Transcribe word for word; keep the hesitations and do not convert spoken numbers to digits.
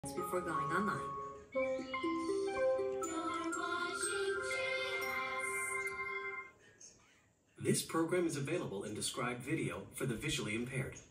before going online. This program is available in described video for the visually impaired.